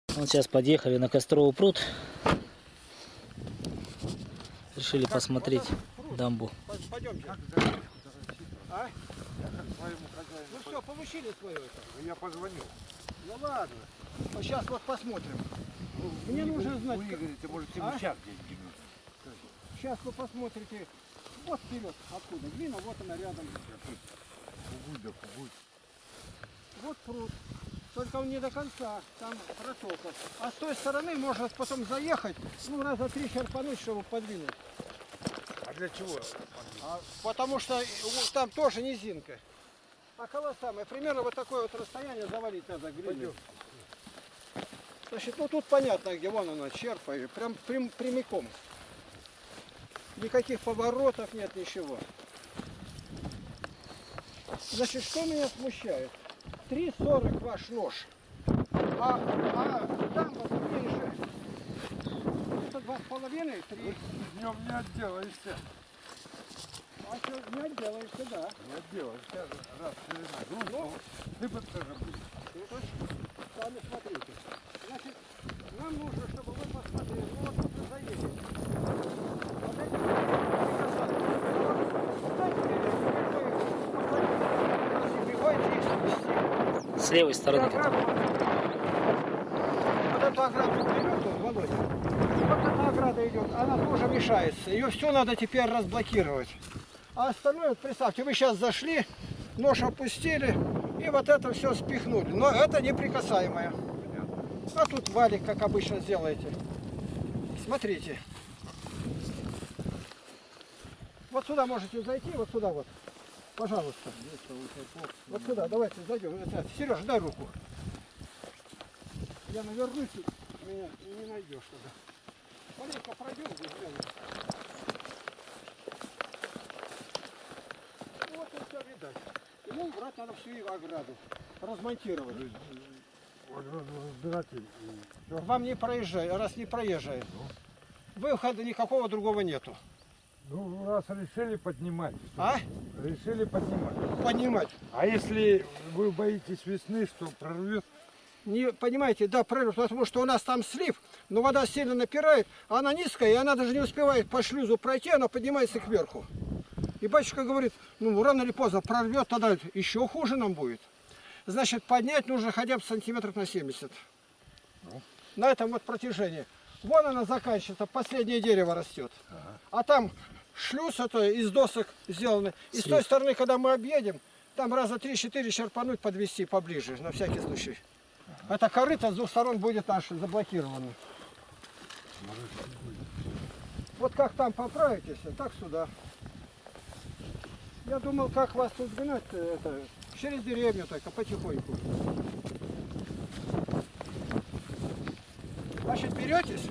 Вот сейчас подъехали на Костровый пруд. Решили посмотреть дамбу. Пойдемте. А? Ну все, получили свое это. Я позвонил. Ну ладно. Сейчас вот посмотрим. Мне нужно знать. Вы говорите, может, Тимучак где-нибудь. Сейчас вы посмотрите. Вот вперед. Откуда? Глина, вот она рядом. Вот пруд. Только он не до конца. Там протока. А с той стороны можно потом заехать. Ну, раза 3 черпануть, чтобы подвинуть. А для чего? Потому что там тоже низинка. А колоссальное. Примерно вот такое вот расстояние завалить надо глиной. Значит, ну тут понятно, где вон она черпает. Прям прямиком. Никаких поворотов нет, ничего. Значит, что меня смущает? 3,40 ваш нож. А там вот ближе. Это 2,5, 3. Днем не отделаешься. А что, не отделаешься, да. Не отделаешься. Раз ширина. Ну, ты бы тоже будешь. Ну, то сами смотрите. Значит, нам нужно, чтобы вы посмотрели. Ну, вот тут вы заедете. Вот эти прекрасно. С левой стороны. Вот эту ограду берет, Володя. Вот эта ограда идет, она тоже мешается. Ее все надо теперь разблокировать. А остальное, представьте, вы сейчас зашли, нож опустили и вот это все спихнули. Но это неприкасаемое. А тут валик, как обычно сделаете. Смотрите. Вот сюда можете зайти, вот сюда вот. Пожалуйста. Вот сюда, давайте зайдем. Сереж, дай руку. Я навернусь, меня не найдешь туда. Маленько пройдем здесь. Вот и все видать. Ему убрать надо всю ограду. Размонтировать. Вам не проезжай, раз не проезжает. Выхода никакого другого нету. Ну, раз решили поднимать. А? Решили поднимать. Поднимать. А если вы боитесь весны, что прорвет? Не понимаете, да, прорыв, потому что у нас там слив, но вода сильно напирает, а она низкая, и она даже не успевает по шлюзу пройти, она поднимается кверху. И батюшка говорит, ну рано или поздно прорвет, тогда еще хуже нам будет. Значит, поднять нужно хотя бы сантиметров на 70. На этом вот протяжении. Вон она заканчивается, последнее дерево растет. А там шлюз это из досок сделано. И с той стороны, когда мы объедем, там раза 3-4 черпануть, подвести поближе, на всякий случай. Это корыто с двух сторон будет наш заблокировано. Вот как там поправитесь, так сюда. Я думал, как вас тут гнать, это, через деревню только, потихоньку. Значит, беретесь?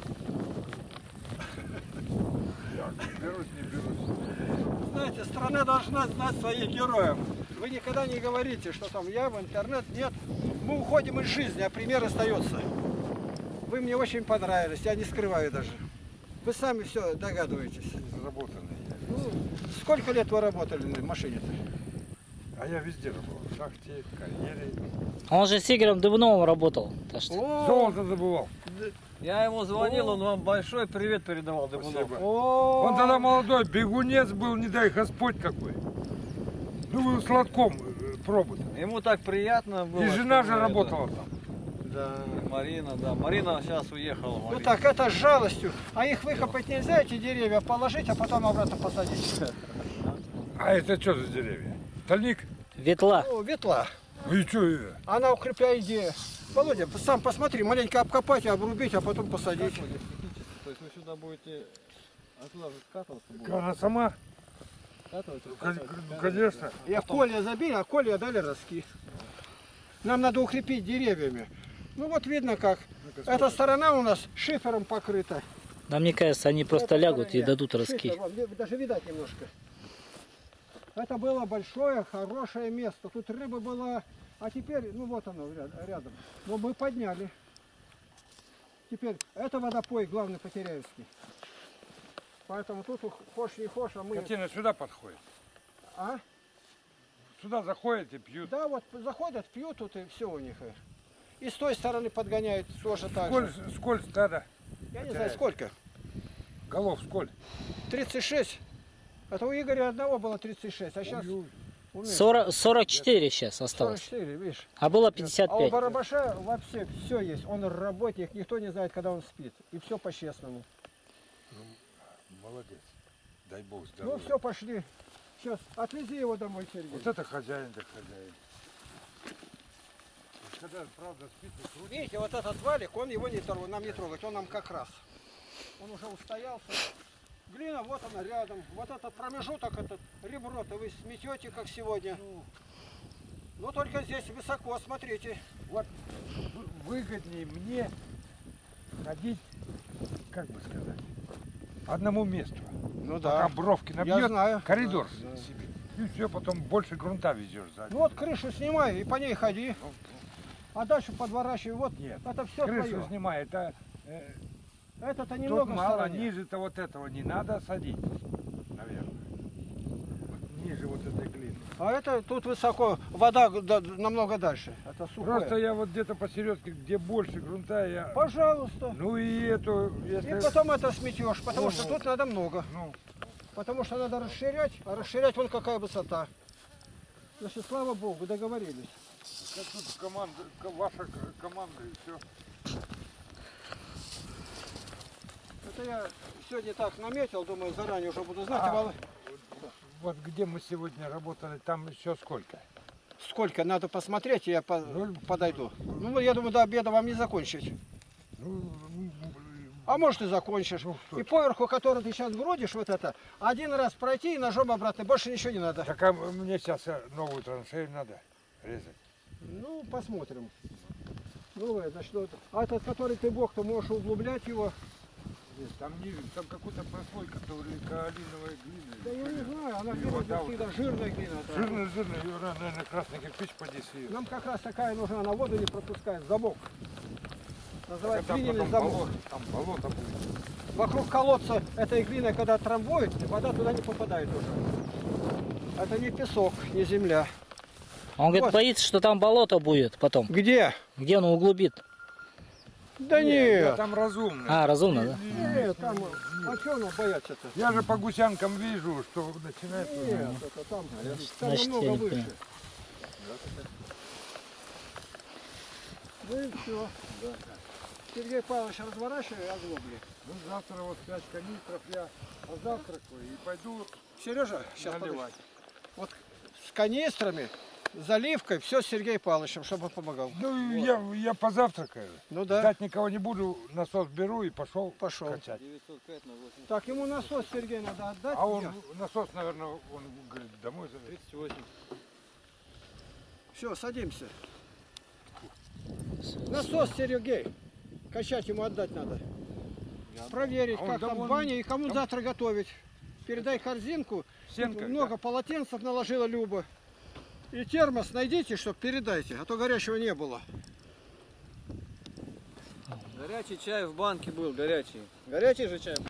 Берусь, не берусь. Знаете, страна должна знать своих героев. Вы никогда не говорите, что там я в интернет, нет. Мы уходим из жизни, а пример остается. Вы мне очень понравились, я не скрываю даже. Вы сами все догадываетесь. Заработанный я. Ну, сколько лет вы работали на машине-то? А я везде работал. В шахте, в карьере. Он же с Игорем Дубновым работал. Так что... Золото забывал. Я ему звонил, он вам большой привет передавал. Спасибо. О, Он тогда молодой, бегунец был, не дай Господь какой. Ну, был сладком пробут. Ему так приятно было. И жена что же мы работала там. да. И Марина, да. Марина сейчас уехала. Ну Марина. так, это с жалостью. А их выкопать нельзя, эти деревья положить, а потом обратно посадить. А это что за деревья? Стальник? Ветла. Ну, ветла. Ну и что? Она укрепляет идею. Володя, сам посмотри, маленько обкопать, обрубить, а потом посадить. То есть вы сюда будете, оттуда же скатываться будете? Она сама? Скатываться? Ну, конечно. Я колья забили, а колья дали ростки. Нам надо укрепить деревьями. Ну вот видно как. Эта сторона у нас шифером покрыта. Да мне кажется, они просто лягут и дадут ростки. Шифер, даже видать немножко. Это было большое, хорошее место. Тут рыба была, а теперь, ну вот оно рядом. Но мы подняли. Теперь, это водопой главный Потеряевский. Поэтому тут хошь не хошь, а мы... Картина сюда подходит. А? Сюда заходят и пьют. Да, вот заходят, пьют тут и все у них. И с той стороны подгоняет тоже так Сколь, же. сколь стада? Я не знаю сколько. Голов сколь? 36. Это у Игоря одного было 36, а сейчас Ой-ой. 44 сейчас осталось. 44, видишь. А было А у 55. Барабаша вообще все есть. Он работник, никто не знает, когда он спит. И все по-честному. Молодец. Дай бог Ну здоровья. все, пошли. Сейчас, отвези его домой, Сергей. Вот это хозяин, так хозяин. Когда, правда, спит, не крутит. Видите, вот этот валик, он его не трогает, нам не трогать, он нам как раз. Он уже устоялся. Глина, вот она рядом. Вот этот промежуток, этот ребро-то вы сметете, как сегодня. Но только здесь высоко, смотрите. Вот выгоднее мне ходить, как бы сказать, одному месту. Ну Пока бровки набьет, знаю. коридор Да. себе. И все, потом больше грунта везешь сзади. Ну вот крышу снимай и по ней ходи. А дальше подворачивай. Вот Нет, это все крышу твое. снимай, это Это-то тут немного в мало, стороне. ниже-то вот этого не надо садить, наверное. Вот ниже вот этой глины. А это тут высоко, вода намного дальше. Это сухое. Просто я вот где-то посередке, где больше грунта, я... Пожалуйста. Ну и эту, если... И потом это сметешь, потому что Ну, тут надо много. Ну, Потому что надо расширять, а расширять вон какая высота. Значит, слава Богу, договорились. как тут команда, ваша команда и все. Это я сегодня так наметил, думаю, заранее уже буду знать. А, вот где мы сегодня работали, там еще сколько? Сколько надо посмотреть, и я подойду. Ну, я думаю, до обеда вам не закончить. Ну, А может и закончишь. Ну, что И ж. поверху, который ты сейчас грудишь, вот это, один раз пройти и ножом обратно, больше ничего не надо. так а мне сейчас новую траншею надо резать. Ну, посмотрим. Ну, значит, вот, а этот, который ты бог, ты можешь углублять его. Нет, там ниже, там какой-то прослойка, то ли каолиновая глина. Да я не знаю, она И берет вода вот всегда жирная глина. да. Жирная, ее надо, наверное, красный кирпич подесить. Нам как раз такая нужна, она воду не пропускает, замок. Называется там глиняный потом замок. болото, там болото будет. Вокруг колодца этой глиной, когда трамбует, вода туда не попадает уже. Это не песок, не земля. Он говорит, Вот. боится, что там болото будет потом. Где? Где он углубит? Да Я нет. там разумный. А, разумно, да? Нет, там, а что нам бояться-то? Я же по гусянкам вижу, что начинает... Нет, это там Значит, намного я не выше. понял. Ну и все. Сергей Павлович, разворачивай оглобли. Ну, завтра вот 5 канистров я позавтракаю и пойду Сережа, сейчас наливать. вот с канистрами, заливкой, все с Сергеем Павловичем, чтобы он помогал. Ну, я позавтракаю. Ну да. Ждать никого не буду, насос беру и пошел Пошел. качать. 905 на 80. Так, ему насос, Сергей, надо отдать. А он, насос, наверное, он говорит, домой зовет. 38. Все, садимся. Насос, Сергей. Качать ему отдать надо. Проверить, А он как там довольно- баня и кому завтра готовить. Передай корзинку. Сенка, Много полотенцев наложила Люба. И термос найдите, чтобы передайте, а то горячего не было. Горячий чай в банке был, горячий. Горячий же чай.